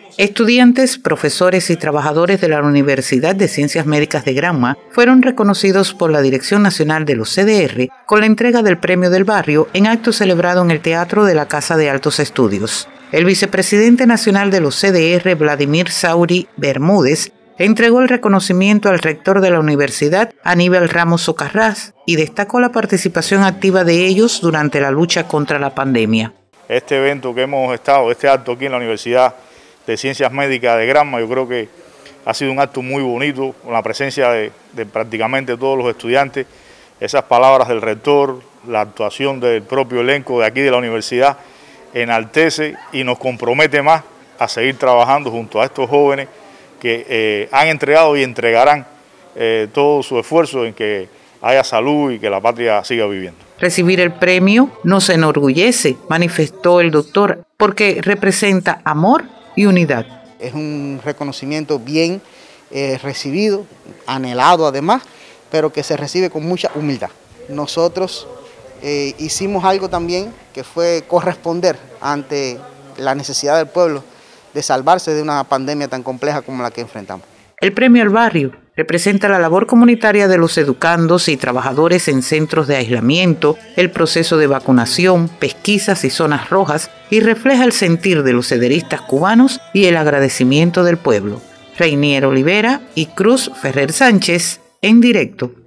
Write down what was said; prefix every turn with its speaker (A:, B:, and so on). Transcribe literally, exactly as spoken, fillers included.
A: Estudiantes, profesores y trabajadores de la Universidad de Ciencias Médicas de Granma fueron reconocidos por la Dirección Nacional de los C D R con la entrega del Premio del Barrio en acto celebrado en el Teatro de la Casa de Altos Estudios. El vicepresidente nacional de los C D R, Vladimir Sauri Bermúdez, entregó el reconocimiento al rector de la universidad, Aníbal Ramos Socarrás, y destacó la participación activa de ellos durante la lucha contra la pandemia.
B: Este evento que hemos estado, este acto aquí en la Universidad de Ciencias Médicas de Granma, yo creo que ha sido un acto muy bonito, con la presencia de, de prácticamente todos los estudiantes, esas palabras del rector, la actuación del propio elenco de aquí de la universidad, enaltece y nos compromete más a seguir trabajando junto a estos jóvenes que eh, han entregado y entregarán eh, todo su esfuerzo en que haya salud y que la patria siga viviendo.
A: Recibir el premio nos enorgullece, manifestó el doctor, porque representa amor y unidad.
C: Es un reconocimiento bien eh, recibido, anhelado además, pero que se recibe con mucha humildad. Nosotros eh, hicimos algo también que fue corresponder ante la necesidad del pueblo de salvarse de una pandemia tan compleja como la que enfrentamos.
A: El Premio al Barrio representa la labor comunitaria de los educandos y trabajadores en centros de aislamiento, el proceso de vacunación, pesquisas y zonas rojas, y refleja el sentir de los cederistas cubanos y el agradecimiento del pueblo. Reinier Olivera y Cruz Ferrer Sánchez, en directo.